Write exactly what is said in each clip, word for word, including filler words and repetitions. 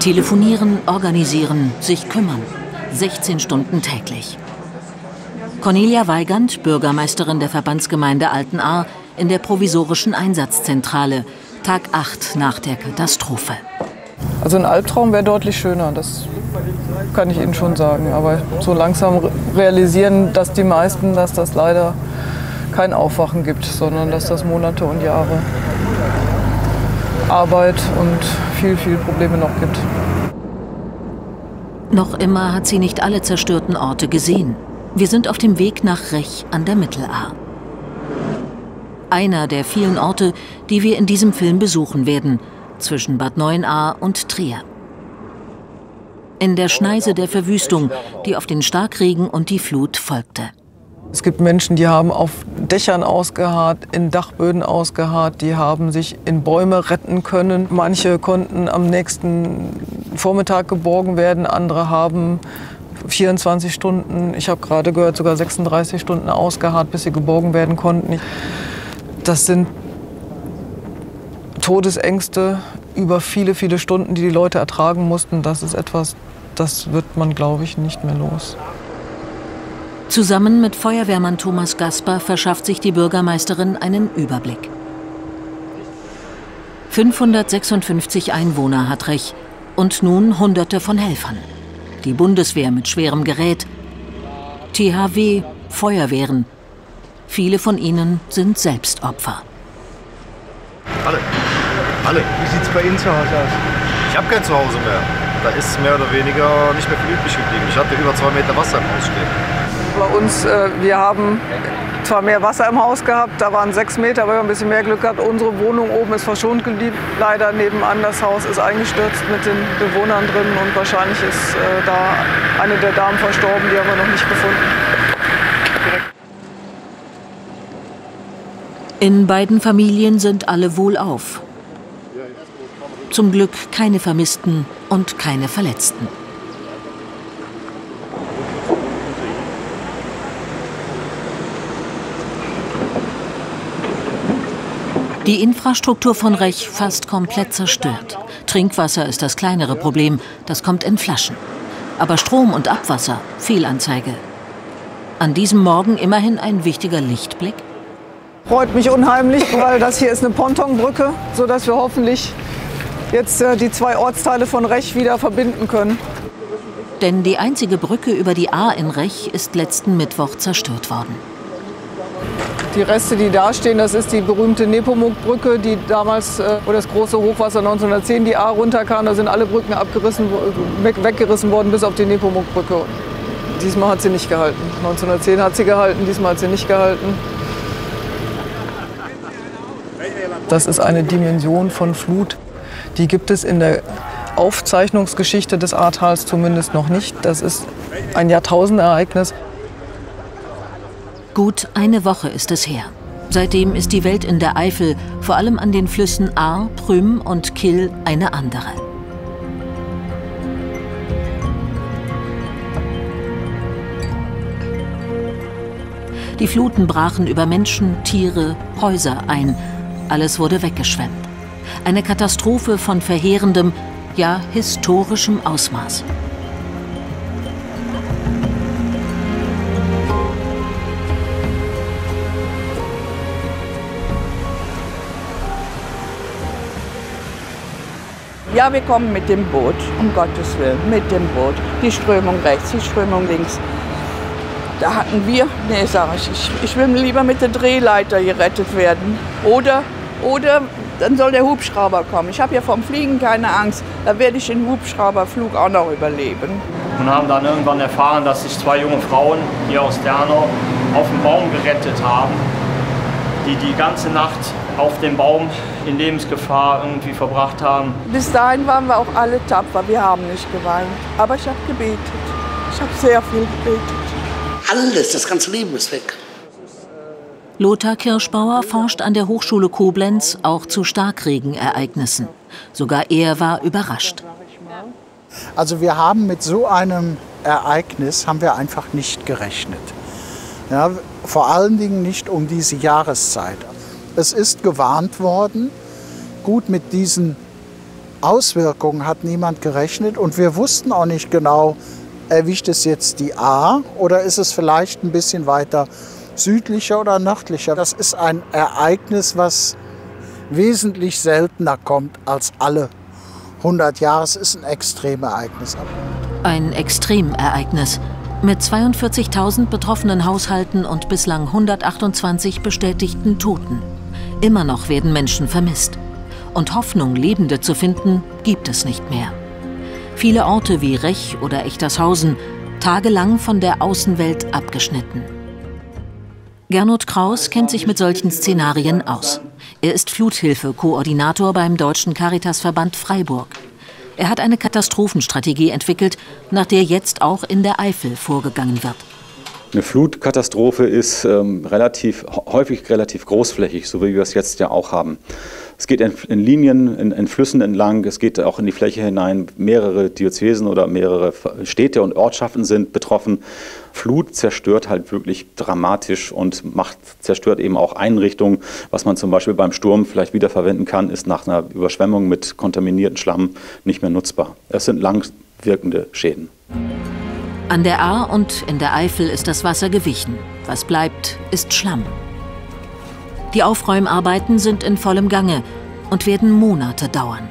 Telefonieren, organisieren, sich kümmern. sechzehn Stunden täglich. Cornelia Weigand, Bürgermeisterin der Verbandsgemeinde Altenahr, in der provisorischen Einsatzzentrale. Tag acht nach der Katastrophe. Also ein Albtraum wäre deutlich schöner, das kann ich Ihnen schon sagen. Aber so langsam realisieren, dass die meisten, dass das leider kein Aufwachen gibt, sondern dass das Monate und Jahre Arbeit und viel, viel Probleme noch gibt. Noch immer hat sie nicht alle zerstörten Orte gesehen. Wir sind auf dem Weg nach Rech an der Mittelaar. Einer der vielen Orte, die wir in diesem Film besuchen werden, zwischen Bad Neuenahr und Trier. In der Schneise der Verwüstung, die auf den Starkregen und die Flut folgte. Es gibt Menschen, die haben auf Dächern ausgeharrt, in Dachböden ausgeharrt, die haben sich in Bäume retten können. Manche konnten am nächsten Vormittag geborgen werden, andere haben vierundzwanzig Stunden, ich habe gerade gehört, sogar sechsunddreißig Stunden ausgeharrt, bis sie geborgen werden konnten. Das sind Todesängste über viele, viele Stunden, die die Leute ertragen mussten. Das ist etwas, das wird man, glaube ich, nicht mehr los. Zusammen mit Feuerwehrmann Thomas Gasper verschafft sich die Bürgermeisterin einen Überblick. fünfhundertsechsundfünfzig Einwohner hat Rech und nun Hunderte von Helfern. Die Bundeswehr mit schwerem Gerät, T H W, Feuerwehren. Viele von ihnen sind selbst Opfer. Alle. Alle. Wie sieht es bei Ihnen zu Hause aus? Ich habe kein Zuhause mehr. Da ist mehr oder weniger nicht mehr viel übrig geblieben. Ich hatte über zwei Meter Wasser im Haus stehen. Bei uns, äh, wir haben zwar mehr Wasser im Haus gehabt, da waren sechs Meter, aber wir haben ein bisschen mehr Glück gehabt. Unsere Wohnung oben ist verschont geblieben. Leider nebenan das Haus ist eingestürzt mit den Bewohnern drin und wahrscheinlich ist äh, da eine der Damen verstorben, die haben wir noch nicht gefunden. In beiden Familien sind alle wohlauf. Zum Glück keine Vermissten und keine Verletzten. Die Infrastruktur von Rech fast komplett zerstört. Trinkwasser ist das kleinere Problem, das kommt in Flaschen. Aber Strom und Abwasser, Fehlanzeige. An diesem Morgen immerhin ein wichtiger Lichtblick. Freut mich unheimlich, weil das hier ist eine Pontonbrücke, sodass wir hoffentlich jetzt äh, die zwei Ortsteile von Rech wieder verbinden können. Denn die einzige Brücke über die Ahr in Rech ist letzten Mittwoch zerstört worden. Die Reste, die da stehen, das ist die berühmte Nepomuk-Brücke, die damals, äh, wo das große Hochwasser neunzehnhundertzehn die Ahr runterkam. Da sind alle Brücken abgerissen, weg, weggerissen worden, bis auf die Nepomuk-Brücke. Diesmal hat sie nicht gehalten. neunzehnhundertzehn hat sie gehalten, diesmal hat sie nicht gehalten. Das ist eine Dimension von Flut, die gibt es in der Aufzeichnungsgeschichte des Ahrtals zumindest noch nicht. Das ist ein Jahrtausendereignis. Gut eine Woche ist es her. Seitdem ist die Welt in der Eifel, vor allem an den Flüssen Ahr, Prüm und Kyll, eine andere. Die Fluten brachen über Menschen, Tiere, Häuser ein. Alles wurde weggeschwemmt. Eine Katastrophe von verheerendem, ja historischem Ausmaß. Ja, wir kommen mit dem Boot, um Gottes Willen, mit dem Boot. Die Strömung rechts, die Strömung links. Da hatten wir, nee, sag ich, ich, ich will lieber mit der Drehleiter gerettet werden. Oder, oder dann soll der Hubschrauber kommen. Ich habe ja vom Fliegen keine Angst, da werde ich den Hubschrauberflug auch noch überleben. Und haben dann irgendwann erfahren, dass sich zwei junge Frauen hier aus Dernau auf den Baum gerettet haben, die die ganze Nacht auf dem Baum in Lebensgefahr irgendwie verbracht haben. Bis dahin waren wir auch alle tapfer, wir haben nicht geweint. Aber ich habe gebetet, ich habe sehr viel gebetet. Alles, das ganze Leben ist weg. Lothar Kirschbauer forscht an der Hochschule Koblenz auch zu Starkregenereignissen. Sogar er war überrascht. Also wir haben mit so einem Ereignis haben wir einfach nicht gerechnet. Ja, vor allen Dingen nicht um diese Jahreszeit. Es ist gewarnt worden, gut mit diesen Auswirkungen hat niemand gerechnet und wir wussten auch nicht genau, erwischt es jetzt die A oder ist es vielleicht ein bisschen weiter südlicher oder nördlicher. Das ist ein Ereignis, was wesentlich seltener kommt als alle hundert Jahre. Es ist ein Extremereignis. Ein Extremereignis. Mit zweiundvierzigtausend betroffenen Haushalten und bislang hundertachtundzwanzig bestätigten Toten. Immer noch werden Menschen vermisst. Und Hoffnung, Lebende zu finden, gibt es nicht mehr. Viele Orte wie Rech oder Echtershausen tagelang von der Außenwelt abgeschnitten. Gernot Kraus kennt sich mit solchen Szenarien aus. Er ist Fluthilfe-Koordinator beim Deutschen Caritasverband Freiburg. Er hat eine Katastrophenstrategie entwickelt, nach der jetzt auch in der Eifel vorgegangen wird. Eine Flutkatastrophe ist ähm, relativ, häufig relativ großflächig, so wie wir es jetzt ja auch haben. Es geht in, in Linien, in, in Flüssen entlang, es geht auch in die Fläche hinein. Mehrere Diözesen oder mehrere Städte und Ortschaften sind betroffen. Flut zerstört halt wirklich dramatisch und macht, zerstört eben auch Einrichtungen. Was man zum Beispiel beim Sturm vielleicht wiederverwenden kann, ist nach einer Überschwemmung mit kontaminierten Schlamm nicht mehr nutzbar. Es sind langwirkende Schäden. An der Ahr und in der Eifel ist das Wasser gewichen. Was bleibt, ist Schlamm. Die Aufräumarbeiten sind in vollem Gange und werden Monate dauern.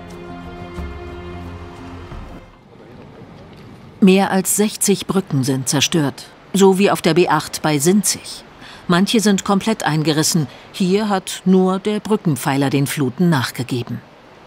Mehr als sechzig Brücken sind zerstört, so wie auf der B acht bei Sinzig. Manche sind komplett eingerissen. Hier hat nur der Brückenpfeiler den Fluten nachgegeben.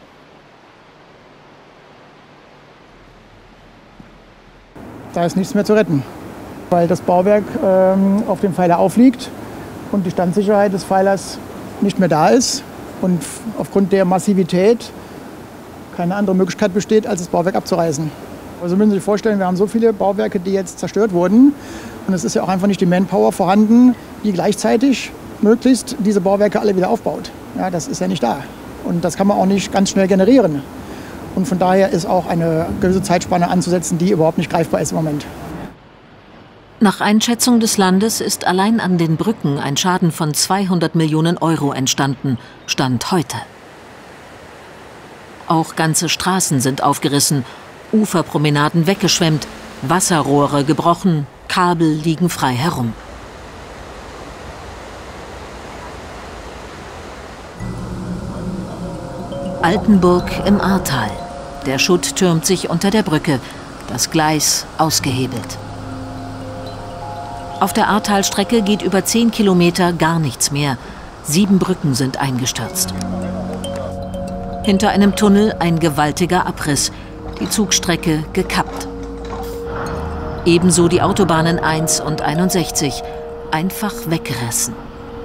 Da ist nichts mehr zu retten, weil das Bauwerk ähm, auf dem Pfeiler aufliegt und die Standsicherheit des Pfeilers nicht mehr da ist und aufgrund der Massivität keine andere Möglichkeit besteht, als das Bauwerk abzureißen. Also müssen Sie sich vorstellen, wir haben so viele Bauwerke, die jetzt zerstört wurden und es ist ja auch einfach nicht die Manpower vorhanden, die gleichzeitig möglichst diese Bauwerke alle wieder aufbaut. Ja, das ist ja nicht da und das kann man auch nicht ganz schnell generieren. Und von daher ist auch eine gewisse Zeitspanne anzusetzen, die überhaupt nicht greifbar ist im Moment. Nach Einschätzung des Landes ist allein an den Brücken ein Schaden von zweihundert Millionen Euro entstanden, Stand heute. Auch ganze Straßen sind aufgerissen, Uferpromenaden weggeschwemmt, Wasserrohre gebrochen, Kabel liegen frei herum. Altenburg im Ahrtal. Der Schutt türmt sich unter der Brücke, das Gleis ausgehebelt. Auf der Ahrtalstrecke geht über zehn Kilometer gar nichts mehr. Sieben Brücken sind eingestürzt. Hinter einem Tunnel ein gewaltiger Abriss, die Zugstrecke gekappt. Ebenso die Autobahnen eins und einundsechzig, einfach weggerissen.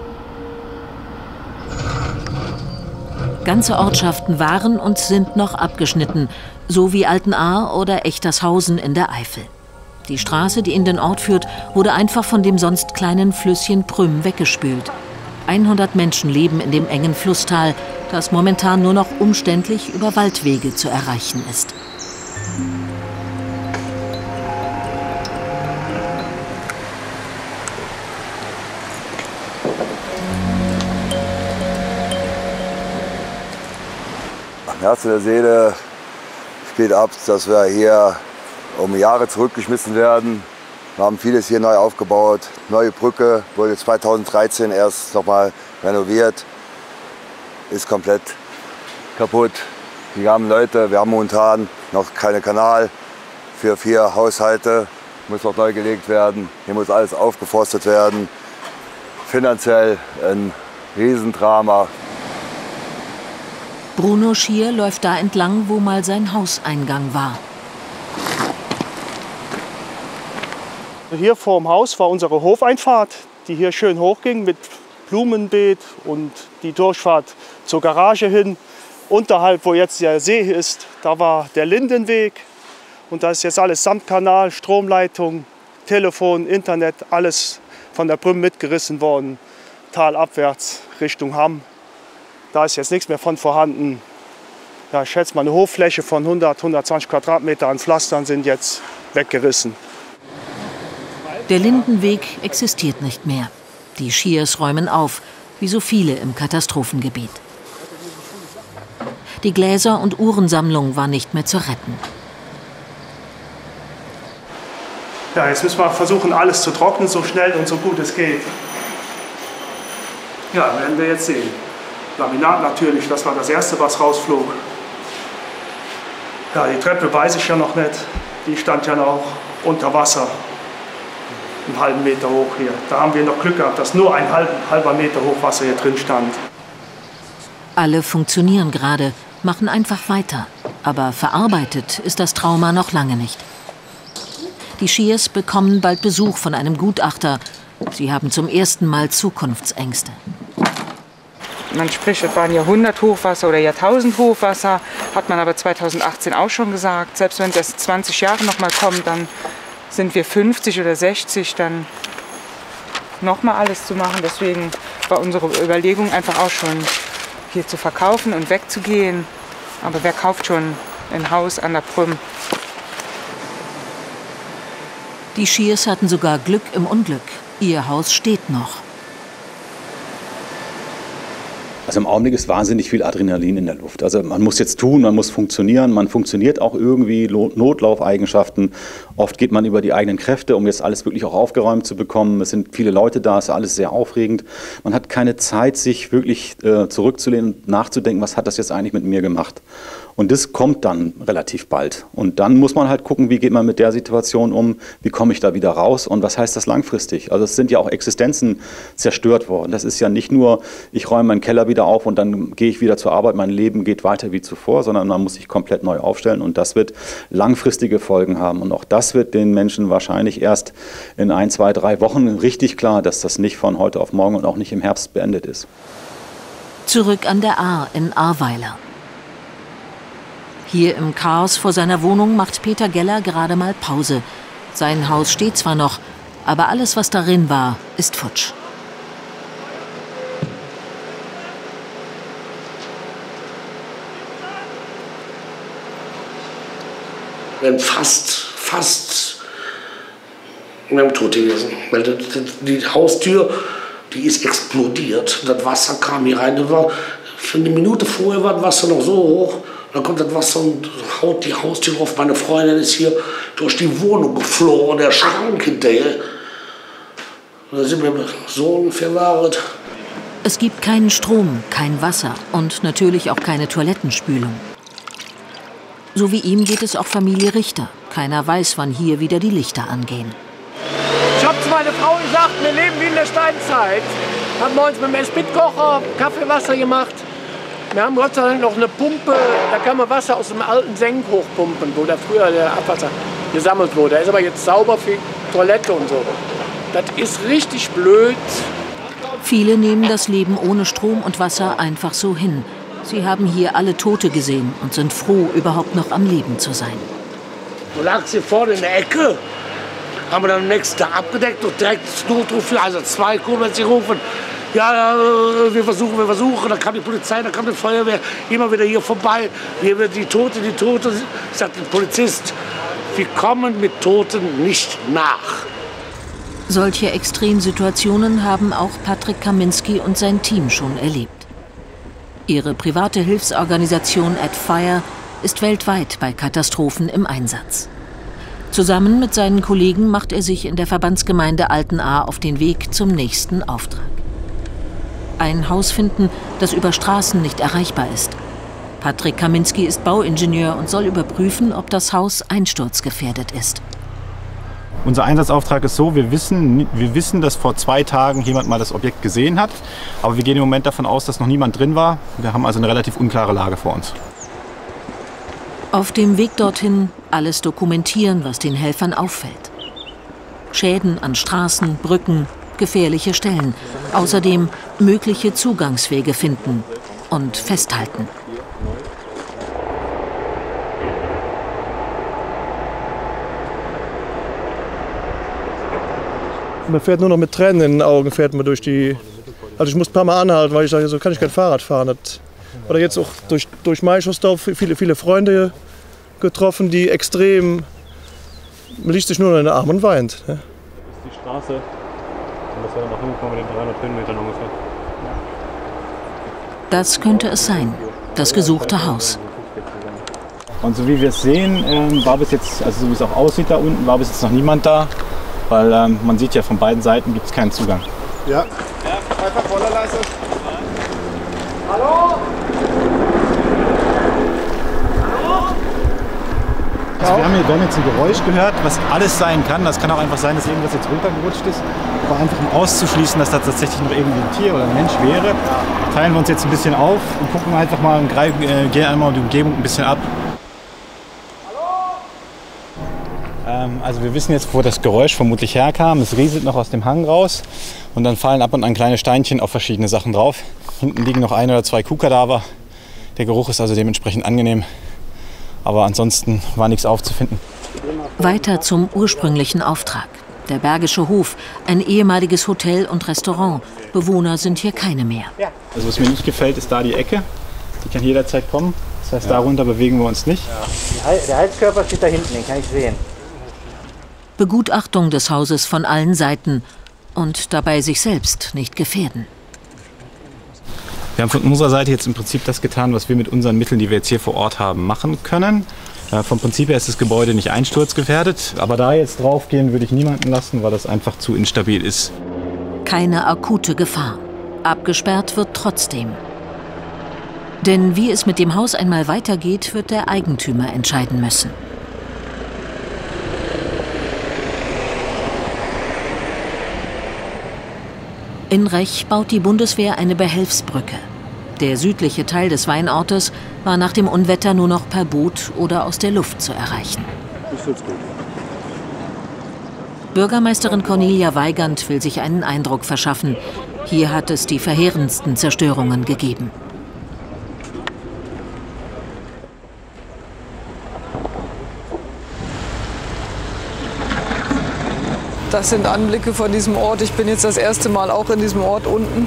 Ganze Ortschaften waren und sind noch abgeschnitten, so wie Altenahr oder Echtershausen in der Eifel. Die Straße, die in den Ort führt, wurde einfach von dem sonst kleinen Flüsschen Prüm weggespült. hundert Menschen leben in dem engen Flusstal, das momentan nur noch umständlich über Waldwege zu erreichen ist. Am Herzen der Seele spielt ab, dass wir hier um Jahre zurückgeschmissen werden. Wir haben vieles hier neu aufgebaut. Neue Brücke wurde zweitausenddreizehn erst noch mal renoviert. Ist komplett kaputt. Die armen Leute, wir haben momentan noch keinen Kanal für vier Haushalte. Muss noch neu gelegt werden. Hier muss alles aufgeforstet werden. Finanziell ein Riesendrama. Bruno Schier läuft da entlang, wo mal sein Hauseingang war. Hier vor dem Haus war unsere Hofeinfahrt, die hier schön hochging mit Blumenbeet und die Durchfahrt zur Garage hin. Unterhalb, wo jetzt der See ist, da war der Lindenweg. Und da ist jetzt alles Samtkanal, Stromleitung, Telefon, Internet, alles von der Brüm mitgerissen worden. Talabwärts Richtung Hamm. Da ist jetzt nichts mehr von vorhanden. Ja, ich schätze mal, eine Hoffläche von hundert, hundertzwanzig Quadratmeter an Pflastern sind jetzt weggerissen. Der Lindenweg existiert nicht mehr. Die Schiers räumen auf, wie so viele im Katastrophengebiet. Die Gläser- und Uhrensammlung war nicht mehr zu retten. Ja, jetzt müssen wir versuchen, alles zu trocknen, so schnell und so gut es geht. Ja, werden wir jetzt sehen. Laminat natürlich, das war das Erste, was rausflog. Ja, die Treppe weiß ich ja noch nicht. Die stand ja noch unter Wasser. Einen halben Meter hoch hier. Da haben wir noch Glück gehabt, dass nur ein halb, halber Meter Hochwasser hier drin stand. Alle funktionieren gerade, machen einfach weiter. Aber verarbeitet ist das Trauma noch lange nicht. Die Schiers bekommen bald Besuch von einem Gutachter. Sie haben zum ersten Mal Zukunftsängste. Man spricht, es waren Jahrhundert-Hochwasser oder Jahrtausend-Hochwasser, hat man aber zweitausendachtzehn auch schon gesagt. Selbst wenn das zwanzig Jahre noch mal kommt, dann sind wir fünfzig oder sechzig, dann noch mal alles zu machen. Deswegen war unsere Überlegung einfach auch schon, hier zu verkaufen und wegzugehen. Aber wer kauft schon ein Haus an der Prüm? Die Schiers hatten sogar Glück im Unglück. Ihr Haus steht noch. Also im Augenblick ist wahnsinnig viel Adrenalin in der Luft. Also man muss jetzt tun, man muss funktionieren, man funktioniert auch irgendwie, Notlaufeigenschaften. Oft geht man über die eigenen Kräfte, um jetzt alles wirklich auch aufgeräumt zu bekommen. Es sind viele Leute da, es ist alles sehr aufregend. Man hat keine Zeit, sich wirklich äh, zurückzulehnen und nachzudenken, was hat das jetzt eigentlich mit mir gemacht. Und das kommt dann relativ bald. Und dann muss man halt gucken, wie geht man mit der Situation um, wie komme ich da wieder raus und was heißt das langfristig. Also es sind ja auch Existenzen zerstört worden. Das ist ja nicht nur, ich räume meinen Keller wieder auf und dann gehe ich wieder zur Arbeit, mein Leben geht weiter wie zuvor, sondern man muss sich komplett neu aufstellen und das wird langfristige Folgen haben. Und auch das wird den Menschen wahrscheinlich erst in ein, zwei, drei Wochen richtig klar, dass das nicht von heute auf morgen und auch nicht im Herbst beendet ist. Zurück an der Ahr in Ahrweiler. Hier im Chaos vor seiner Wohnung macht Peter Geller gerade mal Pause. Sein Haus steht zwar noch, aber alles, was darin war, ist futsch. Wir wären fast, fast in einem Tod gewesen. Weil die, die Haustür, die ist explodiert. Das Wasser kam hier rein. Das war, für eine Minute vorher war das Wasser noch so hoch. Dann kommt das Wasser und haut die Haustür drauf. Meine Freundin ist hier durch die Wohnung geflogen, der Schrank hinterher. Und da sind wir so verwahrt. Es gibt keinen Strom, kein Wasser und natürlich auch keine Toilettenspülung. So wie ihm geht es auch Familie Richter. Keiner weiß, wann hier wieder die Lichter angehen. Ich habe zu meiner Frau gesagt, wir leben wie in der Steinzeit. Haben wir uns mit dem Spitkocher Kaffeewasser gemacht. Wir haben Gott sei Dank noch eine Pumpe, da kann man Wasser aus dem alten Senk hochpumpen, wo da früher der Abwasser gesammelt wurde. Der ist aber jetzt sauber für Toilette und so. Das ist richtig blöd. Viele nehmen das Leben ohne Strom und Wasser einfach so hin. Sie haben hier alle Tote gesehen und sind froh, überhaupt noch am Leben zu sein. Du lagst hier vorne in der Ecke, haben wir dann am nächsten Tag abgedeckt und direkt Notruf, also zwei Kurbels gerufen. Ja, wir versuchen, wir versuchen. Dann kam die Polizei, dann kam die Feuerwehr, immer wieder hier vorbei. Hier wird die Tote, die Tote. Sagt der Polizist, wir kommen mit Toten nicht nach. Solche Extremsituationen haben auch Patrick Kaminski und sein Team schon erlebt. Ihre private Hilfsorganisation At Fire ist weltweit bei Katastrophen im Einsatz. Zusammen mit seinen Kollegen macht er sich in der Verbandsgemeinde Altenahr auf den Weg zum nächsten Auftrag. Ein Haus finden, das über Straßen nicht erreichbar ist. Patrick Kaminski ist Bauingenieur und soll überprüfen, ob das Haus einsturzgefährdet ist. Unser Einsatzauftrag ist so, wir wissen, wir wissen, dass vor zwei Tagen jemand mal das Objekt gesehen hat. Aber wir gehen im Moment davon aus, dass noch niemand drin war. Wir haben also eine relativ unklare Lage vor uns. Auf dem Weg dorthin alles dokumentieren, was den Helfern auffällt. Schäden an Straßen, Brücken, gefährliche Stellen. Außerdem mögliche Zugangswege finden und festhalten. Man fährt nur noch mit Tränen in den Augen, fährt man durch die... Also ich muss ein paar Mal anhalten, weil ich sage, so kann ich kein Fahrrad fahren. Das, oder jetzt auch durch, durch Maischosdorf viele, viele Freunde getroffen, die extrem... Man liegt sich nur in den Armen und weint. Ja. Das ist die Straße. Und das wäre dann noch hingekommen mit den dreihundert Höhenmetern ungefähr. Das könnte es sein. das gesuchte Haus. Und so wie wir es sehen, ähm, war bis jetzt, also so wie es auch aussieht da unten, war bis jetzt noch niemand da, weil ähm, man sieht ja, von beiden Seiten gibt es keinen Zugang. Ja. Ja, einfach voller leise. Hallo? Also wir, haben hier, wir haben jetzt ein Geräusch gehört, was alles sein kann. Das kann auch einfach sein, dass irgendwas jetzt runtergerutscht ist. Aber einfach um auszuschließen, dass da tatsächlich noch irgendwie ein Tier oder ein Mensch wäre, teilen wir uns jetzt ein bisschen auf und gucken einfach mal und greifen, äh, gehen einmal die Umgebung ein bisschen ab. Ähm, also wir wissen jetzt, wo das Geräusch vermutlich herkam. Es rieselt noch aus dem Hang raus und dann fallen ab und an kleine Steinchen auf verschiedene Sachen drauf. Hinten liegen noch ein oder zwei Kuhkadaver. Der Geruch ist also dementsprechend angenehm. Aber ansonsten war nichts aufzufinden. Weiter zum ursprünglichen Auftrag. Der Bergische Hof, ein ehemaliges Hotel und Restaurant. Bewohner sind hier keine mehr. Also was mir nicht gefällt, ist da die Ecke. Die kann jederzeit kommen. Das heißt, darunter bewegen wir uns nicht. Ja. Der Heizkörper steht da hinten, den kann ich sehen. Begutachtung des Hauses von allen Seiten und dabei sich selbst nicht gefährden. Wir haben von unserer Seite jetzt im Prinzip das getan, was wir mit unseren Mitteln, die wir jetzt hier vor Ort haben, machen können. Äh, vom Prinzip her ist das Gebäude nicht einsturzgefährdet, aber da jetzt draufgehen würde ich niemanden lassen, weil das einfach zu instabil ist. Keine akute Gefahr. Abgesperrt wird trotzdem. Denn wie es mit dem Haus einmal weitergeht, wird der Eigentümer entscheiden müssen. In Rech baut die Bundeswehr eine Behelfsbrücke. Der südliche Teil des Weinortes war nach dem Unwetter nur noch per Boot oder aus der Luft zu erreichen. Bürgermeisterin Cornelia Weigand will sich einen Eindruck verschaffen. Hier hat es die verheerendsten Zerstörungen gegeben. Das sind Anblicke von diesem Ort. Ich bin jetzt das erste Mal auch in diesem Ort unten.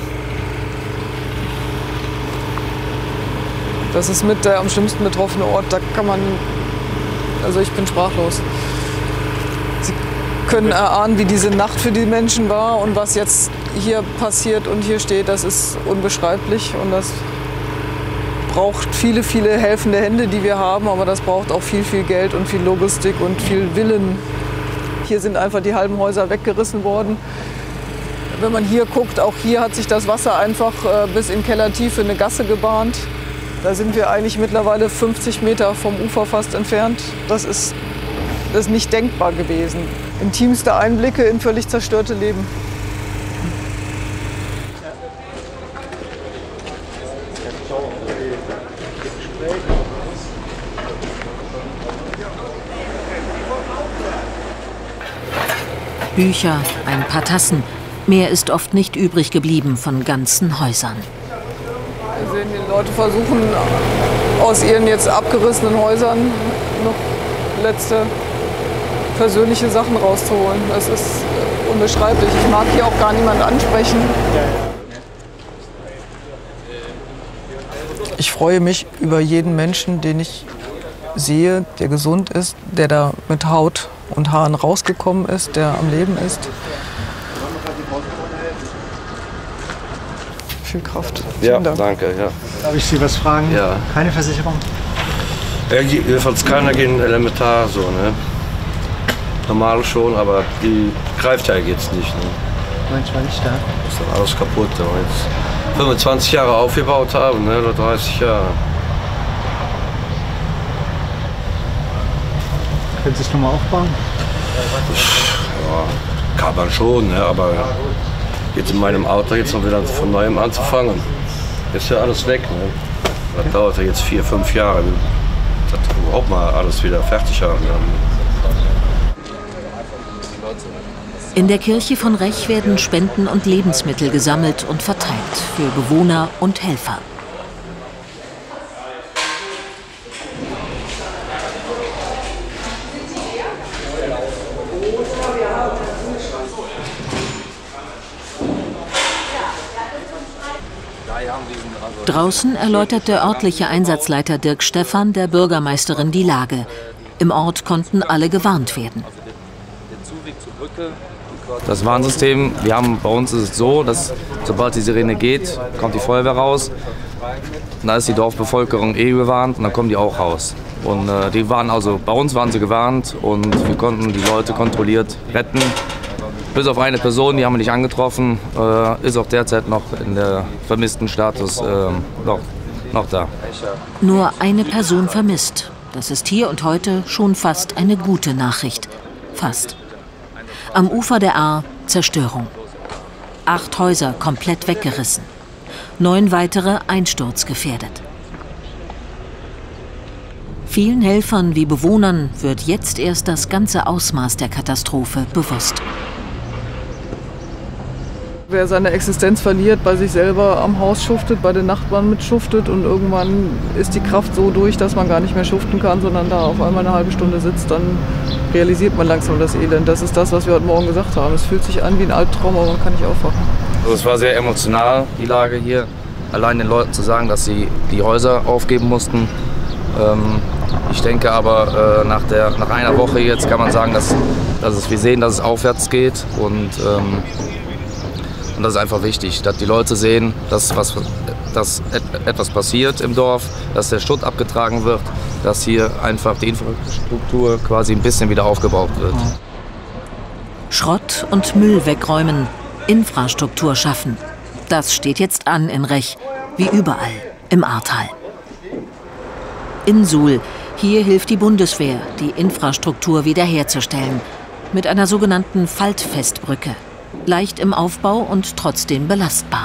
Das ist mit der am schlimmsten betroffene Ort. Da kann man, also ich bin sprachlos. Sie können erahnen, wie diese Nacht für die Menschen war und was jetzt hier passiert und hier steht. Das ist unbeschreiblich und das braucht viele, viele helfende Hände, die wir haben. Aber das braucht auch viel, viel Geld und viel Logistik und viel Willen. Hier sind einfach die halben Häuser weggerissen worden. Wenn man hier guckt, auch hier hat sich das Wasser einfach äh, bis in Kellertiefe eine Gasse gebahnt. Da sind wir eigentlich mittlerweile fünfzig Meter vom Ufer fast entfernt. Das ist, das ist nicht denkbar gewesen. Intimste Einblicke in völlig zerstörte Leben. Bücher, ein paar Tassen. Mehr ist oft nicht übrig geblieben von ganzen Häusern. Wir sehen, die Leute versuchen aus ihren jetzt abgerissenen Häusern noch letzte persönliche Sachen rauszuholen. Das ist unbeschreiblich. Ich mag hier auch gar niemanden ansprechen. Ich freue mich über jeden Menschen, den ich sehe, der gesund ist, der da mit Haut und Haaren rausgekommen ist, der am Leben ist. Viel Kraft. Ja, danke. Ja. Darf ich Sie was fragen? Ja. Keine Versicherung? Ja, jedenfalls keiner gegen elementar so, ne? Normal schon, aber die greift ja jetzt nicht. Ne? Manchmal nicht da. Ist dann alles kaputt, wenn wir jetzt fünfundzwanzig Jahre aufgebaut haben, ne? Oder dreißig Jahre. Können Sie es nochmal aufbauen? Ja, kann man schon, ne? Aber jetzt in meinem Alter jetzt noch wieder von neuem anzufangen, ist ja alles weg. Ne? Das dauert ja jetzt vier, fünf Jahre, dass wir überhaupt mal alles wieder fertig haben. Ja. In der Kirche von Rech werden Spenden und Lebensmittel gesammelt und verteilt für Bewohner und Helfer. Draußen erläutert der örtliche Einsatzleiter Dirk Stephan der Bürgermeisterin die Lage. Im Ort konnten alle gewarnt werden. Das Warnsystem, wir haben bei uns ist es so, dass sobald die Sirene geht, kommt die Feuerwehr raus. Und da ist die Dorfbevölkerung eh gewarnt und dann kommen die auch raus. Und äh, die waren also, bei uns waren sie gewarnt und wir konnten die Leute kontrolliert retten. Bis auf eine Person, die haben wir nicht angetroffen, äh, ist auch derzeit noch in der vermissten Status äh, noch, noch da. Nur eine Person vermisst. Das ist hier und heute schon fast eine gute Nachricht. Fast. Am Ufer der Ahr Zerstörung. Acht Häuser komplett weggerissen. Neun weitere einsturzgefährdet. Vielen Helfern wie Bewohnern wird jetzt erst das ganze Ausmaß der Katastrophe bewusst. Wer seine Existenz verliert, bei sich selber am Haus schuftet, bei den Nachbarn mitschuftet und irgendwann ist die Kraft so durch, dass man gar nicht mehr schuften kann, sondern da auf einmal eine halbe Stunde sitzt, dann realisiert man langsam das Elend. Das ist das, was wir heute Morgen gesagt haben. Es fühlt sich an wie ein Albtraum, aber man kann nicht aufwachen. Also es war sehr emotional, die Lage hier. Allein den Leuten zu sagen, dass sie die Häuser aufgeben mussten. Ähm, ich denke aber, äh, nach, der, nach einer Woche jetzt kann man sagen, dass, dass es, wir sehen, dass es aufwärts geht. Und, ähm, und das ist einfach wichtig, dass die Leute sehen, dass, was, dass etwas passiert im Dorf, dass der Schutt abgetragen wird, dass hier einfach die Infrastruktur quasi ein bisschen wieder aufgebaut wird. Schrott und Müll wegräumen, Infrastruktur schaffen. Das steht jetzt an in Rech, wie überall im Ahrtal. In Suhl, hier hilft die Bundeswehr, die Infrastruktur wiederherzustellen. Mit einer sogenannten Faltfestbrücke. Leicht im Aufbau und trotzdem belastbar.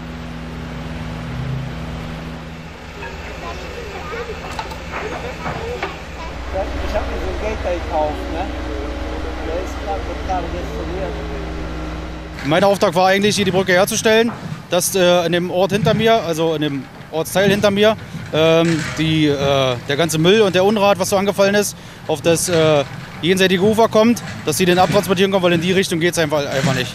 Ich habe mir so ein Gate gekauft, ne? Der ist gerade restauriert. Mein Auftrag war eigentlich, hier die Brücke herzustellen, dass äh, in dem Ort hinter mir, also in dem Ortsteil hinter mir, ähm, die, äh, der ganze Müll und der Unrat, was so angefallen ist, auf das äh, jenseitige Ufer kommt, dass sie den abtransportieren können, weil in die Richtung geht es einfach, einfach nicht.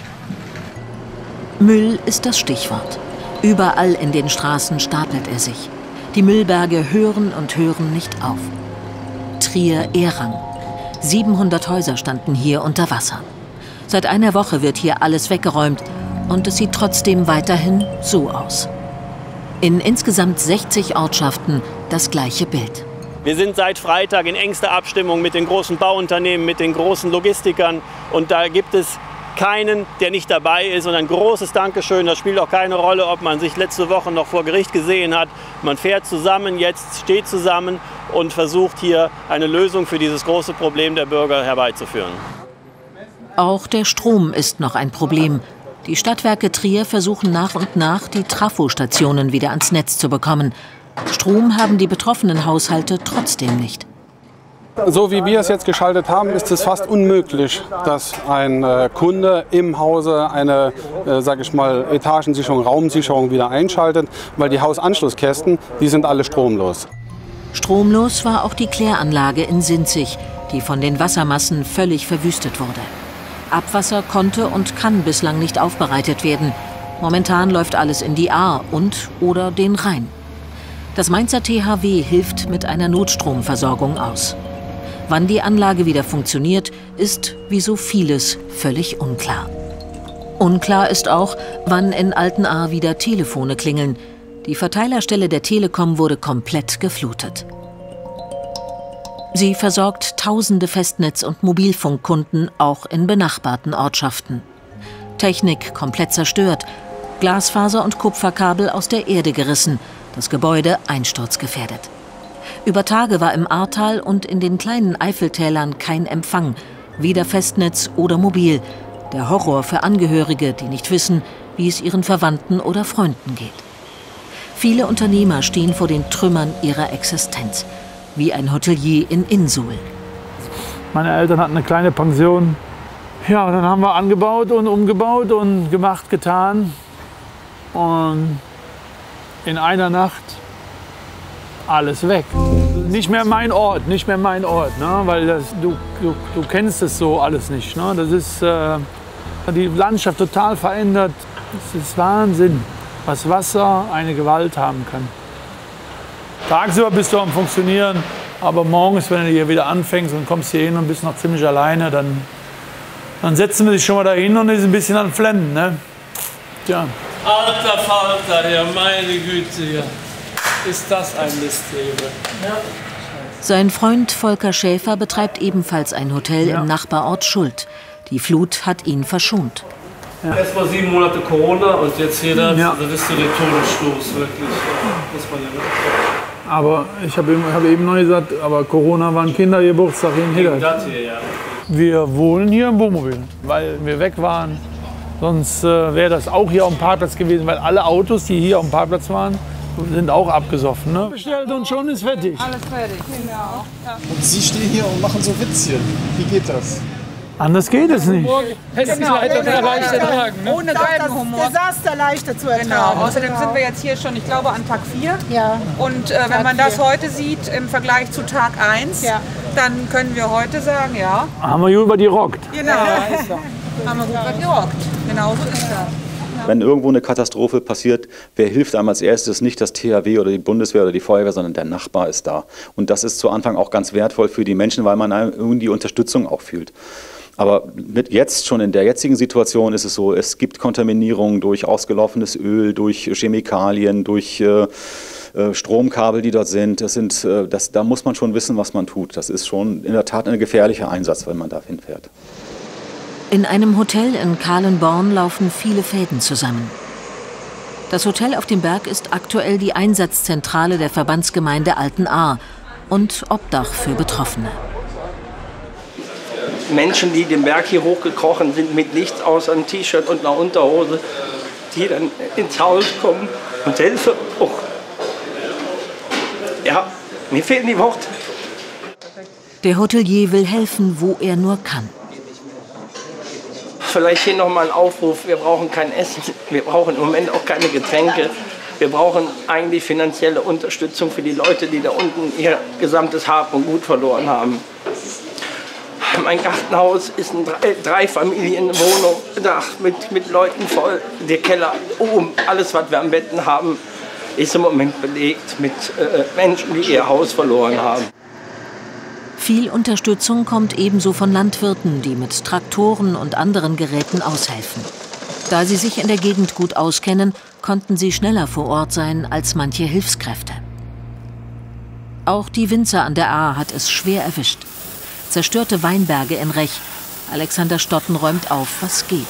Müll ist das Stichwort. Überall in den Straßen stapelt er sich. Die Müllberge hören und hören nicht auf. Trier-Ehrang. siebenhundert Häuser standen hier unter Wasser. Seit einer Woche wird hier alles weggeräumt und es sieht trotzdem weiterhin so aus. In insgesamt sechzig Ortschaften das gleiche Bild. Wir sind seit Freitag in engster Abstimmung mit den großen Bauunternehmen, mit den großen Logistikern. Und da gibt es keinen, der nicht dabei ist. Und ein großes Dankeschön. Das spielt auch keine Rolle, ob man sich letzte Woche noch vor Gericht gesehen hat. Man fährt zusammen, jetzt steht zusammen und versucht hier eine Lösung für dieses große Problem der Bürger herbeizuführen. Auch der Strom ist noch ein Problem. Die Stadtwerke Trier versuchen nach und nach, die Trafostationen wieder ans Netz zu bekommen. Strom haben die betroffenen Haushalte trotzdem nicht. So wie wir es jetzt geschaltet haben, ist es fast unmöglich, dass ein äh, Kunde im Hause eine, äh, sag ich mal, Etagensicherung, Raumsicherung wieder einschaltet, weil die Hausanschlusskästen, die sind alle stromlos. Stromlos war auch die Kläranlage in Sinzig, die von den Wassermassen völlig verwüstet wurde. Abwasser konnte und kann bislang nicht aufbereitet werden. Momentan läuft alles in die Ahr und oder den Rhein. Das Mainzer T H W hilft mit einer Notstromversorgung aus. Wann die Anlage wieder funktioniert, ist, wie so vieles, völlig unklar. Unklar ist auch, wann in Altenahr wieder Telefone klingeln. Die Verteilerstelle der Telekom wurde komplett geflutet. Sie versorgt tausende Festnetz- und Mobilfunkkunden auch in benachbarten Ortschaften. Technik komplett zerstört, Glasfaser und Kupferkabel aus der Erde gerissen, das Gebäude einsturzgefährdet. Über Tage war im Ahrtal und in den kleinen Eifeltälern kein Empfang, weder Festnetz oder mobil. Der Horror für Angehörige, die nicht wissen, wie es ihren Verwandten oder Freunden geht. Viele Unternehmer stehen vor den Trümmern ihrer Existenz, wie ein Hotelier in Insuhl. Meine Eltern hatten eine kleine Pension. Ja, dann haben wir angebaut und umgebaut und gemacht, getan. Und in einer Nacht alles weg. Nicht mehr mein Ort, nicht mehr mein Ort, ne? Weil das, du, du, du kennst es so alles nicht. Ne? Das ist äh, die Landschaft total verändert. Es ist Wahnsinn, was Wasser eine Gewalt haben kann. Tagsüber bist du am Funktionieren, aber morgens, wenn du hier wieder anfängst und kommst hier hin und bist noch ziemlich alleine, dann, dann setzen wir dich schon mal dahin und ist ein bisschen an Flennen. Ne? Tja. Alter Falter, ja, meine Güte, ja. ist das ein Misthebel. Ja. Sein Freund Volker Schäfer betreibt ebenfalls ein Hotel ja. im Nachbarort Schuld. Die Flut hat ihn verschont. Ja. Erst mal sieben Monate Corona und jetzt hier das, ja. das ist so der Todesstoß, wirklich. Muss man ja nicht. Aber ich habe eben, hab eben noch gesagt, aber Corona war ein Kindergeburtstag in Hiddert. Das hier, ja. Wir wohnen hier im Wohnmobil, weil wir weg waren. Sonst äh, wäre das auch hier auf dem Parkplatz gewesen, weil alle Autos, die hier auf dem Parkplatz waren, sind auch abgesoffen. Ne? Bestellt und schon ist fertig. Alles fertig, genau. Ja. Und Sie stehen hier und machen so Witzchen. Wie geht das? Anders geht es nicht. Es ist leichter zu ertragen. Ne? Ohne Galgenhumor. Desaster leichter zu ertragen. Genau. Außerdem sind wir jetzt hier schon, ich glaube, an Tag vier. Ja. Und äh, wenn man das heute sieht im Vergleich zu Tag eins, ja. dann können wir heute sagen, ja. Haben wir über die rockt. Genau. Ja, ist so. Haben wir gut gerockt. Genau so ist das. Wenn irgendwo eine Katastrophe passiert, wer hilft einem als erstes? Nicht das T H W oder die Bundeswehr oder die Feuerwehr, sondern der Nachbar ist da. Und das ist zu Anfang auch ganz wertvoll für die Menschen, weil man irgendwie Unterstützung auch fühlt. Aber mit jetzt schon in der jetzigen Situation ist es so, es gibt Kontaminierung durch ausgelaufenes Öl, durch Chemikalien, durch äh, Stromkabel, die dort sind. Das sind äh, das, da muss man schon wissen, was man tut. Das ist schon in der Tat ein gefährlicher Einsatz, wenn man da hinfährt. In einem Hotel in Kahlenborn laufen viele Fäden zusammen. Das Hotel auf dem Berg ist aktuell die Einsatzzentrale der Verbandsgemeinde Altenahr und Obdach für Betroffene. Menschen, die den Berg hier hochgekrochen sind mit nichts außer einem T-Shirt und einer Unterhose, die dann ins Haus kommen und Hilfe. Oh. Ja, mir fehlen die Worte. Der Hotelier will helfen, wo er nur kann. Vielleicht hier nochmal ein Aufruf, wir brauchen kein Essen, wir brauchen im Moment auch keine Getränke. Wir brauchen eigentlich finanzielle Unterstützung für die Leute, die da unten ihr gesamtes Hab und Gut verloren haben. Mein Gartenhaus ist eine Dreifamilienwohnung, Dach mit, mit Leuten voll. Der Keller oben, alles was wir am Betten haben, ist im Moment belegt mit äh, Menschen, die ihr Haus verloren haben. Viel Unterstützung kommt ebenso von Landwirten, die mit Traktoren und anderen Geräten aushelfen. Da sie sich in der Gegend gut auskennen, konnten sie schneller vor Ort sein als manche Hilfskräfte. Auch die Winzer an der Ahr hat es schwer erwischt. Zerstörte Weinberge in Rech. Alexander Stotten räumt auf, was geht.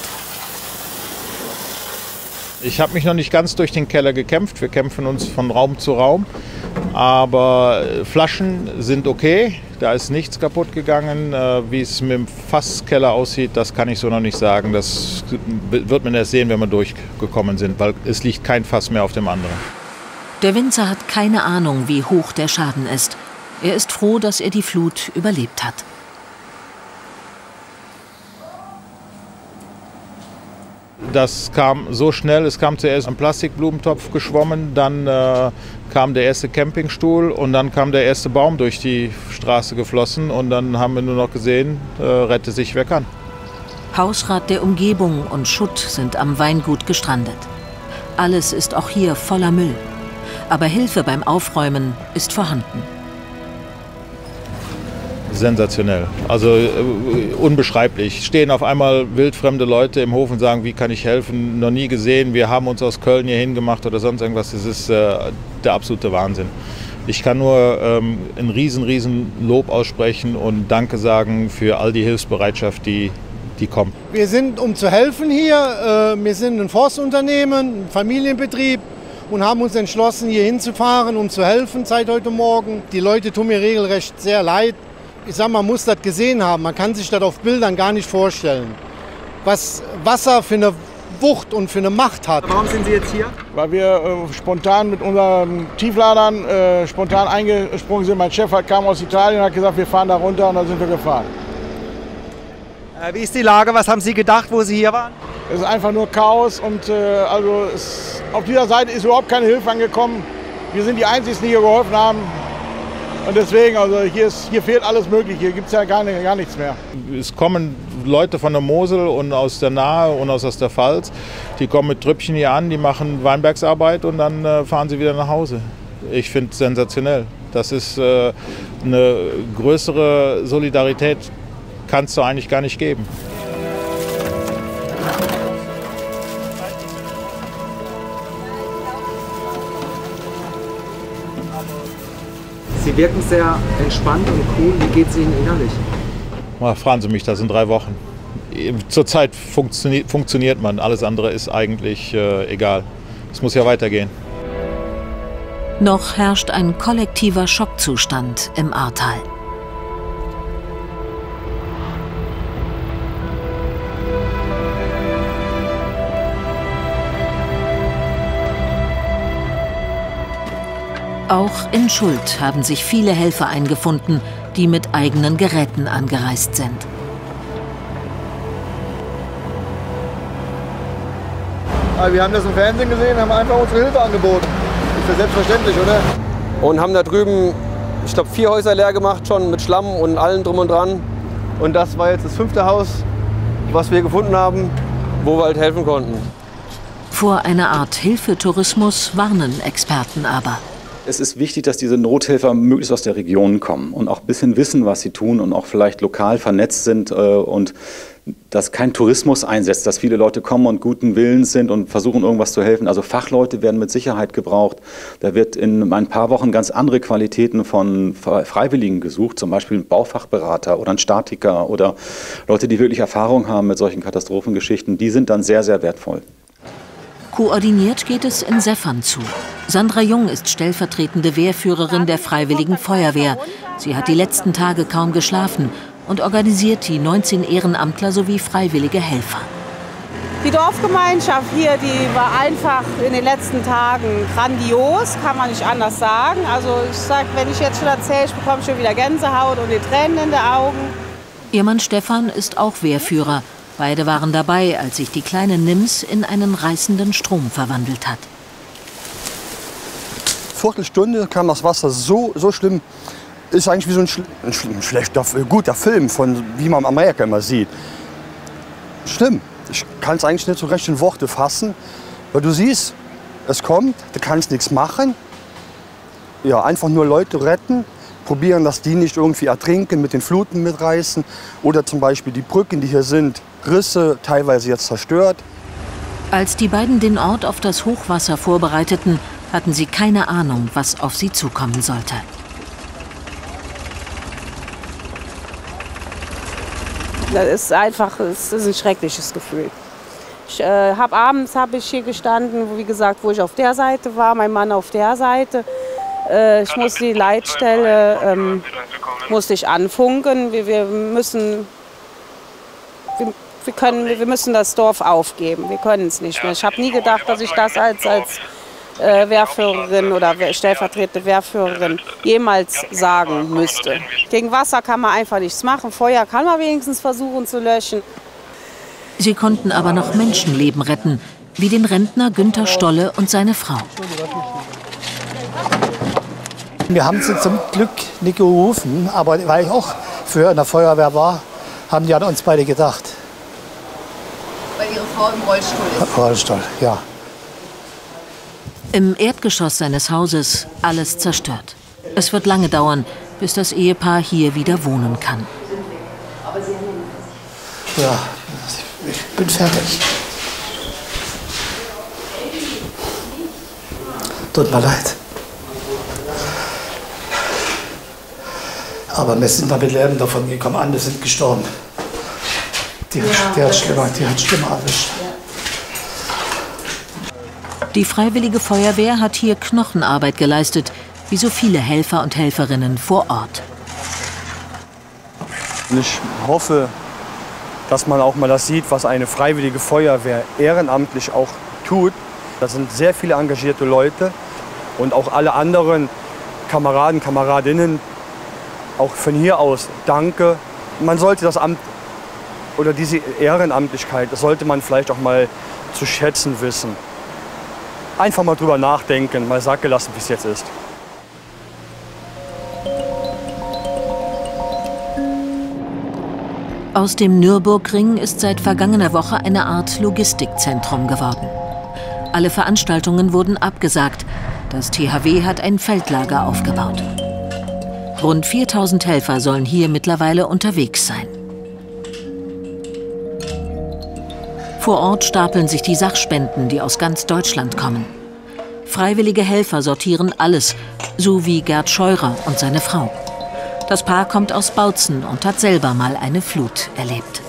Ich habe mich noch nicht ganz durch den Keller gekämpft. Wir kämpfen uns von Raum zu Raum. Aber Flaschen sind okay. Da ist nichts kaputt gegangen. Wie es mit dem Fasskeller aussieht, das kann ich so noch nicht sagen. Das wird man erst sehen, wenn wir durchgekommen sind, weil es liegt kein Fass mehr auf dem anderen. Der Winzer hat keine Ahnung, wie hoch der Schaden ist. Er ist froh, dass er die Flut überlebt hat. Das kam so schnell, es kam zuerst ein Plastikblumentopf geschwommen, dann äh, kam der erste Campingstuhl und dann kam der erste Baum durch die Straße geflossen und dann haben wir nur noch gesehen, äh, rette sich wer kann. Hausrat der Umgebung und Schutt sind am Weingut gestrandet. Alles ist auch hier voller Müll. Aber Hilfe beim Aufräumen ist vorhanden. Sensationell, also äh, unbeschreiblich. Stehen auf einmal wildfremde Leute im Hof und sagen, wie kann ich helfen? Noch nie gesehen, wir haben uns aus Köln hier hingemacht oder sonst irgendwas. Das ist äh, der absolute Wahnsinn. Ich kann nur ähm, ein riesen, riesen Lob aussprechen und Danke sagen für all die Hilfsbereitschaft, die, die kommt. Wir sind, um zu helfen hier. Äh, wir sind ein Forstunternehmen, ein Familienbetrieb. Und haben uns entschlossen, hier hinzufahren, um zu helfen seit heute Morgen. Die Leute tun mir regelrecht sehr leid. Ich sag, man muss das gesehen haben. Man kann sich das auf Bildern gar nicht vorstellen. Was Wasser für eine Wucht und für eine Macht hat. Warum sind Sie jetzt hier? Weil wir äh, spontan mit unseren Tiefladern äh, spontan eingesprungen sind. Mein Chef kam aus Italien und hat gesagt, wir fahren da runter und dann sind wir gefahren. Äh, wie ist die Lage? Was haben Sie gedacht, wo Sie hier waren? Es ist einfach nur Chaos und äh, also es, auf dieser Seite ist überhaupt keine Hilfe angekommen. Wir sind die Einzigen, die hier geholfen haben. Und deswegen, also hier, ist, hier fehlt alles Mögliche, hier gibt es ja gar, nicht, gar nichts mehr. Es kommen Leute von der Mosel und aus der Nahe und aus der Pfalz, die kommen mit Trüppchen hier an, die machen Weinbergsarbeit und dann äh, fahren sie wieder nach Hause. Ich finde es sensationell. Das ist äh, eine größere Solidarität, kann es doch eigentlich gar nicht geben. Sie wirken sehr entspannt und cool. Wie geht es Ihnen innerlich? Mal fragen Sie mich das in drei Wochen. Zurzeit funktio- funktioniert man, alles andere ist eigentlich äh, egal. Es muss ja weitergehen. Noch herrscht ein kollektiver Schockzustand im Ahrtal. Auch in Schuld haben sich viele Helfer eingefunden, die mit eigenen Geräten angereist sind. Wir haben das im Fernsehen gesehen, haben einfach unsere Hilfe angeboten. Ist ja selbstverständlich, oder? Und haben da drüben, ich glaube, vier Häuser leer gemacht schon mit Schlamm und allem drum und dran. Und das war jetzt das fünfte Haus, was wir gefunden haben, wo wir halt helfen konnten. Vor einer Art Hilfetourismus warnen Experten aber. Es ist wichtig, dass diese Nothelfer möglichst aus der Region kommen und auch ein bisschen wissen, was sie tun und auch vielleicht lokal vernetzt sind äh, und dass kein Tourismus einsetzt, dass viele Leute kommen und guten Willens sind und versuchen, irgendwas zu helfen. Also Fachleute werden mit Sicherheit gebraucht. Da wird in ein paar Wochen ganz andere Qualitäten von Freiwilligen gesucht, zum Beispiel ein Baufachberater oder ein Statiker oder Leute, die wirklich Erfahrung haben mit solchen Katastrophengeschichten. Die sind dann sehr, sehr wertvoll. Koordiniert geht es in Seffern zu. Sandra Jung ist stellvertretende Wehrführerin der Freiwilligen Feuerwehr. Sie hat die letzten Tage kaum geschlafen und organisiert die neunzehn Ehrenamtler sowie freiwillige Helfer. Die Dorfgemeinschaft hier, die war einfach in den letzten Tagen grandios, kann man nicht anders sagen. Also ich sag, wenn ich jetzt schon erzähle, ich bekomme schon wieder Gänsehaut und die Tränen in den Augen. Ihr Mann Stefan ist auch Wehrführer. Beide waren dabei, als sich die kleine Nims in einen reißenden Strom verwandelt hat. Viertelstunde kam das Wasser so, so schlimm. Ist eigentlich wie so ein, schl ein, schl ein schlechter, guter Film, von, wie man in Amerika immer sieht. Schlimm. Ich kann es eigentlich nicht so recht in Worte fassen. Weil du siehst, es kommt, du kannst nichts machen. Ja, einfach nur Leute retten. Probieren, dass die nicht irgendwie ertrinken, mit den Fluten mitreißen. Oder zum Beispiel die Brücken, die hier sind, Risse, teilweise jetzt zerstört. Als die beiden den Ort auf das Hochwasser vorbereiteten, hatten sie keine Ahnung, was auf sie zukommen sollte. Das ist einfach, es ist ein schreckliches Gefühl. Ich, äh, hab, abends habe ich hier gestanden, wo, wie gesagt, wo ich auf der Seite war, mein Mann auf der Seite. Äh, ich muss die Leitstelle, ähm, musste ich anfunken. Wir, wir müssen, wir, wir können, wir müssen das Dorf aufgeben. Wir können es nicht mehr. Ich habe nie gedacht, dass ich das als als äh, Wehrführerin oder stellvertretende Wehrführerin jemals sagen müsste. Gegen Wasser kann man einfach nichts machen. Feuer kann man wenigstens versuchen zu löschen. Sie konnten aber noch Menschenleben retten, wie den Rentner Günter Stolle und seine Frau. Wir haben sie zum Glück nicht gerufen, aber weil ich auch früher in der Feuerwehr war, haben die an uns beide gedacht. Weil Ihre Frau im Rollstuhl ist? Rollstuhl, ja. Im Erdgeschoss seines Hauses alles zerstört. Es wird lange dauern, bis das Ehepaar hier wieder wohnen kann. Ja, ich bin fertig. Tut mir leid. Aber wir sind mit Leben davon gekommen, andere sind gestorben. Die, ja, die hat schlimmer, die hat schlimmer erwischt. Die Freiwillige Feuerwehr hat hier Knochenarbeit geleistet, wie so viele Helfer und Helferinnen vor Ort. Ich hoffe, dass man auch mal das sieht, was eine Freiwillige Feuerwehr ehrenamtlich auch tut. Das sind sehr viele engagierte Leute und auch alle anderen Kameraden, Kameradinnen, auch von hier aus danke. Man sollte das Amt oder diese Ehrenamtlichkeit, das sollte man vielleicht auch mal zu schätzen wissen. Einfach mal drüber nachdenken, mal sacken lassen, wie es jetzt ist. Aus dem Nürburgring ist seit vergangener Woche eine Art Logistikzentrum geworden. Alle Veranstaltungen wurden abgesagt. Das T H W hat ein Feldlager aufgebaut. Rund viertausend Helfer sollen hier mittlerweile unterwegs sein. Vor Ort stapeln sich die Sachspenden, die aus ganz Deutschland kommen. Freiwillige Helfer sortieren alles, so wie Gerd Scheurer und seine Frau. Das Paar kommt aus Bautzen und hat selber mal eine Flut erlebt.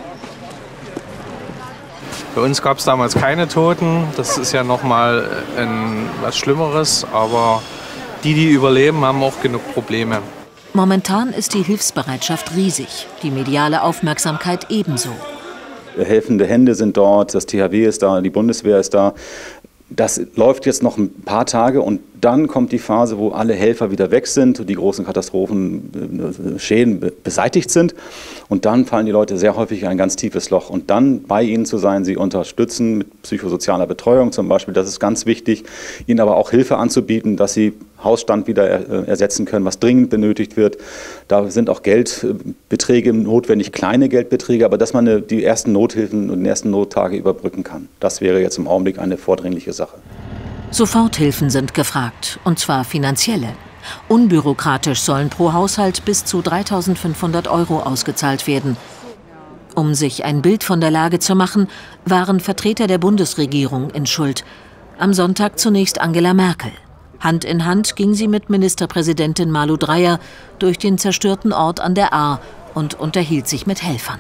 Bei uns gab es damals keine Toten. Das ist ja noch mal ein, was Schlimmeres. Aber die, die überleben, haben auch genug Probleme. Momentan ist die Hilfsbereitschaft riesig, die mediale Aufmerksamkeit ebenso. Helfende Hände sind dort, das T H W ist da, die Bundeswehr ist da. Das läuft jetzt noch ein paar Tage und dann kommt die Phase, wo alle Helfer wieder weg sind und die großen Katastrophen, Schäden beseitigt sind. Und dann fallen die Leute sehr häufig in ein ganz tiefes Loch. Und dann bei ihnen zu sein, sie unterstützen mit psychosozialer Betreuung zum Beispiel, das ist ganz wichtig. Ihnen aber auch Hilfe anzubieten, dass sie Hausstand wieder ersetzen können, was dringend benötigt wird. Da sind auch Geldbeträge notwendig, kleine Geldbeträge, aber dass man die ersten Nothilfen und die ersten Nottage überbrücken kann. Das wäre jetzt im Augenblick eine vordringliche Sache. Soforthilfen sind gefragt, und zwar finanzielle. Unbürokratisch sollen pro Haushalt bis zu dreitausendfünfhundert Euro ausgezahlt werden. Um sich ein Bild von der Lage zu machen, waren Vertreter der Bundesregierung in Schuld. Am Sonntag zunächst Angela Merkel. Hand in Hand ging sie mit Ministerpräsidentin Malu Dreyer durch den zerstörten Ort an der Ahr und unterhielt sich mit Helfern.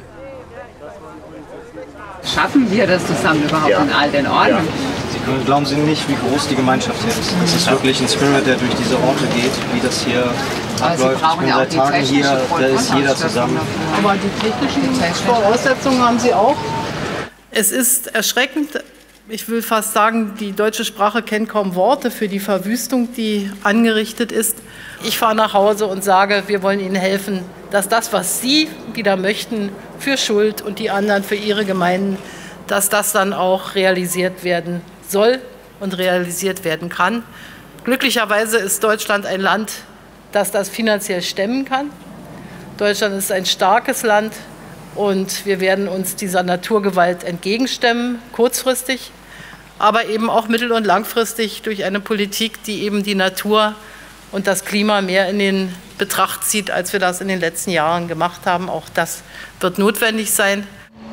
Schaffen wir das zusammen überhaupt ja. in all den Orten? Ja. Sie glauben Sie nicht, wie groß die Gemeinschaft hier ist. Das ist wirklich ein Spirit, der durch diese Orte geht, wie das hier abläuft. Ich bin seit Tagen hier, da ist jeder zusammen. Aber die technischen Voraussetzungen haben Sie auch? Es ist erschreckend. Ich will fast sagen, die deutsche Sprache kennt kaum Worte für die Verwüstung, die angerichtet ist. Ich fahre nach Hause und sage, wir wollen Ihnen helfen, dass das, was Sie wieder möchten, für Schuld und die anderen für ihre Gemeinden, dass das dann auch realisiert werden soll und realisiert werden kann. Glücklicherweise ist Deutschland ein Land, das das finanziell stemmen kann. Deutschland ist ein starkes Land. Und wir werden uns dieser Naturgewalt entgegenstemmen, kurzfristig, aber eben auch mittel- und langfristig durch eine Politik, die eben die Natur und das Klima mehr in den Betracht zieht, als wir das in den letzten Jahren gemacht haben. Auch das wird notwendig sein.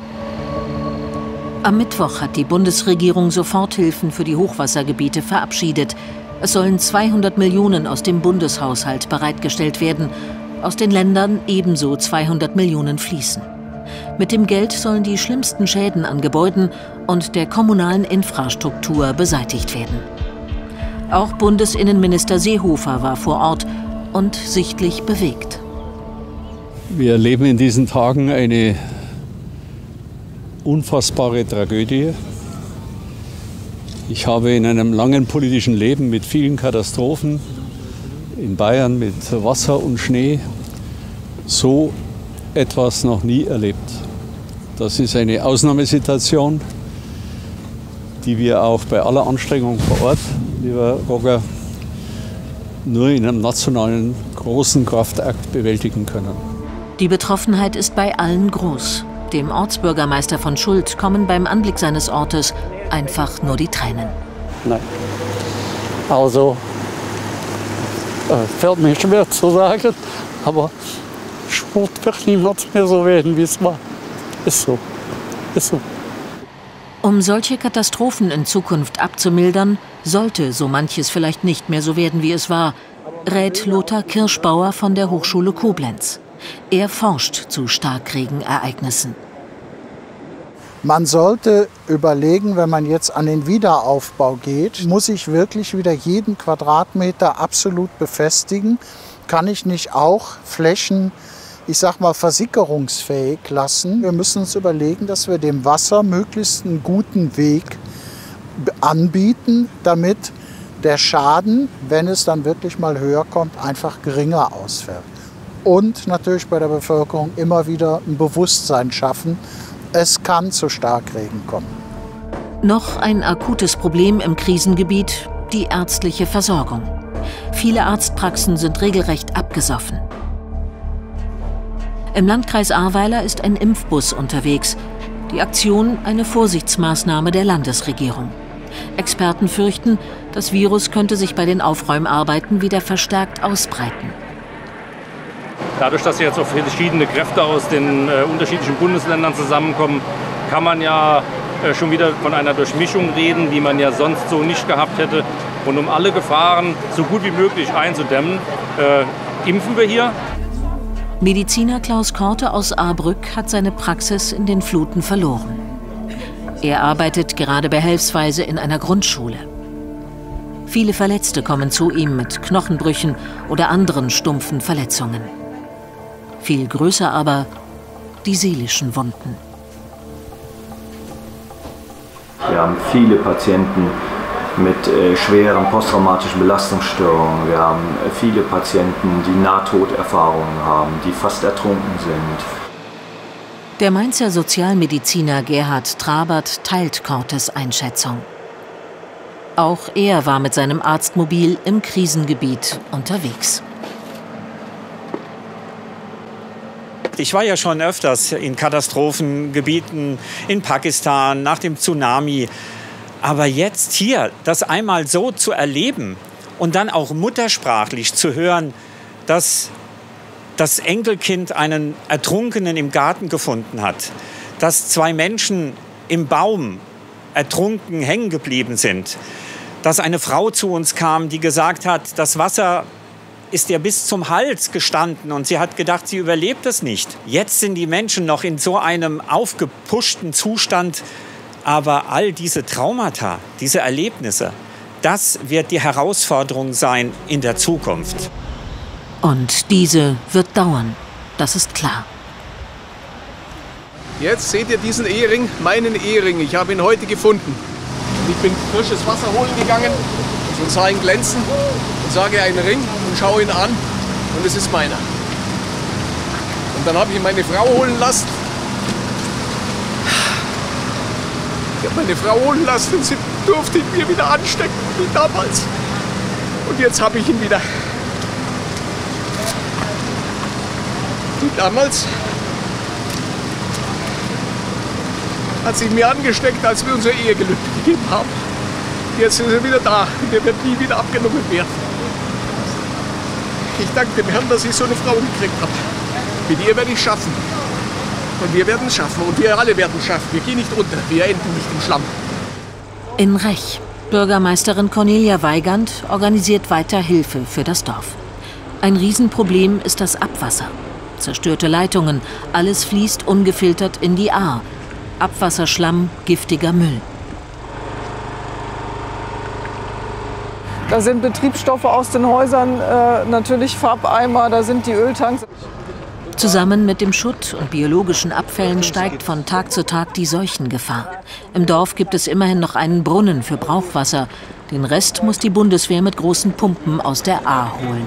Am Mittwoch hat die Bundesregierung Soforthilfen für die Hochwassergebiete verabschiedet. Es sollen zweihundert Millionen aus dem Bundeshaushalt bereitgestellt werden. Aus den Ländern ebenso zweihundert Millionen fließen. Mit dem Geld sollen die schlimmsten Schäden an Gebäuden und der kommunalen Infrastruktur beseitigt werden. Auch Bundesinnenminister Seehofer war vor Ort und sichtlich bewegt. Wir erleben in diesen Tagen eine unfassbare Tragödie. Ich habe in einem langen politischen Leben mit vielen Katastrophen in Bayern mit Wasser und Schnee so etwas noch nie erlebt. Das ist eine Ausnahmesituation, die wir auch bei aller Anstrengung vor Ort, lieber Roger, nur in einem nationalen großen Kraftakt bewältigen können. Die Betroffenheit ist bei allen groß. Dem Ortsbürgermeister von Schuld kommen beim Anblick seines Ortes einfach nur die Tränen. Nein. Also, äh, fällt mir schwer zu sagen, aber Sport wird niemals mehr so werden, wie es war. Ist so. Ist so. Um solche Katastrophen in Zukunft abzumildern, sollte so manches vielleicht nicht mehr so werden, wie es war, rät Lothar Kirschbauer von der Hochschule Koblenz. Er forscht zu Starkregenereignissen. Man sollte überlegen, wenn man jetzt an den Wiederaufbau geht, muss ich wirklich wieder jeden Quadratmeter absolut befestigen? Kann ich nicht auch Flächen, ich sag mal, versickerungsfähig lassen? Wir müssen uns überlegen, dass wir dem Wasser möglichst einen guten Weg anbieten, damit der Schaden, wenn es dann wirklich mal höher kommt, einfach geringer ausfällt. Und natürlich bei der Bevölkerung immer wieder ein Bewusstsein schaffen, es kann zu Starkregen kommen. Noch ein akutes Problem im Krisengebiet, die ärztliche Versorgung. Viele Arztpraxen sind regelrecht abgesoffen. Im Landkreis Ahrweiler ist ein Impfbus unterwegs. Die Aktion eine Vorsichtsmaßnahme der Landesregierung. Experten fürchten, das Virus könnte sich bei den Aufräumarbeiten wieder verstärkt ausbreiten. Dadurch, dass jetzt auch verschiedene Kräfte aus den äh, unterschiedlichen Bundesländern zusammenkommen, kann man ja äh, schon wieder von einer Durchmischung reden, die man ja sonst so nicht gehabt hätte. Und um alle Gefahren so gut wie möglich einzudämmen, äh, impfen wir hier. Mediziner Klaus Korte aus Ahrbrück hat seine Praxis in den Fluten verloren. Er arbeitet gerade behelfsweise in einer Grundschule. Viele Verletzte kommen zu ihm mit Knochenbrüchen oder anderen stumpfen Verletzungen. Viel größer aber die seelischen Wunden. Wir haben viele Patienten mit äh, schweren posttraumatischen Belastungsstörungen. Wir haben äh, viele Patienten, die Nahtoderfahrungen haben, die fast ertrunken sind. Der Mainzer Sozialmediziner Gerhard Trabert teilt Kortes Einschätzung. Auch er war mit seinem Arztmobil im Krisengebiet unterwegs. Ich war ja schon öfters in Katastrophengebieten in Pakistan nach dem Tsunami. Aber jetzt hier, das einmal so zu erleben und dann auch muttersprachlich zu hören, dass das Enkelkind einen Ertrunkenen im Garten gefunden hat, dass zwei Menschen im Baum ertrunken hängen geblieben sind, dass eine Frau zu uns kam, die gesagt hat, das Wasser ist ihr bis zum Hals gestanden und sie hat gedacht, sie überlebt es nicht. Jetzt sind die Menschen noch in so einem aufgepuschten Zustand, aber all diese Traumata, diese Erlebnisse, das wird die Herausforderung sein in der Zukunft. Und diese wird dauern, das ist klar. Jetzt seht ihr diesen Ehering, meinen Ehering. Ich habe ihn heute gefunden. Ich bin frisches Wasser holen gegangen und sah ihn glänzen und sage einen Ring und schaue ihn an und es ist meiner. Und dann habe ich meine Frau holen lassen. Ich habe meine Frau holen lassen und sie durfte ihn mir wieder anstecken, wie damals. Und jetzt habe ich ihn wieder. Und damals hat sie mir angesteckt, als wir unser Ehegelübde gegeben haben. Jetzt ist er wieder da und er wird nie wieder abgenommen werden. Ich danke dem Herrn, dass ich so eine Frau gekriegt habe. Mit ihr werde ich schaffen. Und wir werden es schaffen und wir alle werden es schaffen. Wir gehen nicht unter, wir enden nicht im Schlamm. In Rech. Bürgermeisterin Cornelia Weigand organisiert weiter Hilfe für das Dorf. Ein Riesenproblem ist das Abwasser. Zerstörte Leitungen, alles fließt ungefiltert in die Ahr. Abwasserschlamm, giftiger Müll. Da sind Betriebsstoffe aus den Häusern, äh, natürlich Farbeimer, da sind die Öltanks. Zusammen mit dem Schutt und biologischen Abfällen steigt von Tag zu Tag die Seuchengefahr. Im Dorf gibt es immerhin noch einen Brunnen für Brauchwasser. Den Rest muss die Bundeswehr mit großen Pumpen aus der Ahr holen.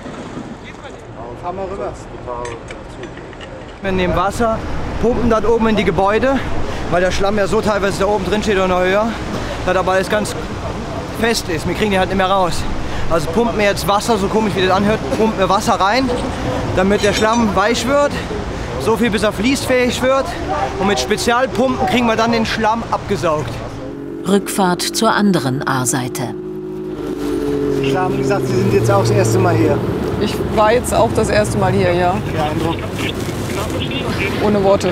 Wir nehmen Wasser, pumpen das oben in die Gebäude, weil der Schlamm ja so teilweise da oben drin steht oder noch höher, dass aber alles ganz fest ist. Wir kriegen die halt nicht mehr raus. Also pumpen wir jetzt Wasser, so komisch wie das anhört, pumpen wir Wasser rein, damit der Schlamm weich wird, so viel bis er fließfähig wird. Und mit Spezialpumpen kriegen wir dann den Schlamm abgesaugt. Rückfahrt zur anderen Ahrseite. Sie haben gesagt, Sie sind jetzt auch das erste Mal hier. Ich war jetzt auch das erste Mal hier, ja. Der Eindruck? Ohne Worte.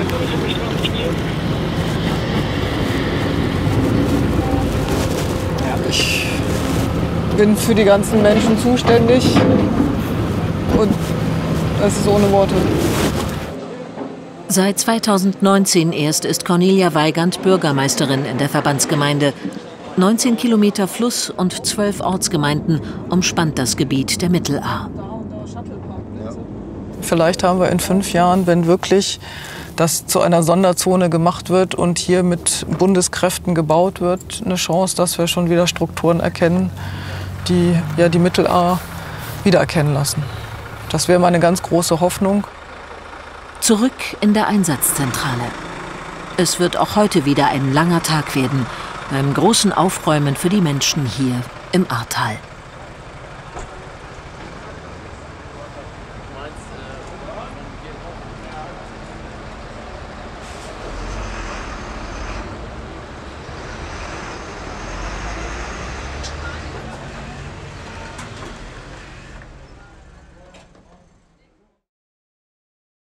Ich bin für die ganzen Menschen zuständig und das ist ohne Worte. Seit zweitausendneunzehn erst ist Cornelia Weigand Bürgermeisterin in der Verbandsgemeinde. neunzehn Kilometer Fluss und zwölf Ortsgemeinden umspannt das Gebiet der Mittelahr. Vielleicht haben wir in fünf Jahren, wenn wirklich das zu einer Sonderzone gemacht wird und hier mit Bundeskräften gebaut wird, eine Chance, dass wir schon wieder Strukturen erkennen, die ja die Mittelahr wiedererkennen lassen. Das wäre meine ganz große Hoffnung. Zurück in der Einsatzzentrale. Es wird auch heute wieder ein langer Tag werden, beim großen Aufräumen für die Menschen hier im Ahrtal.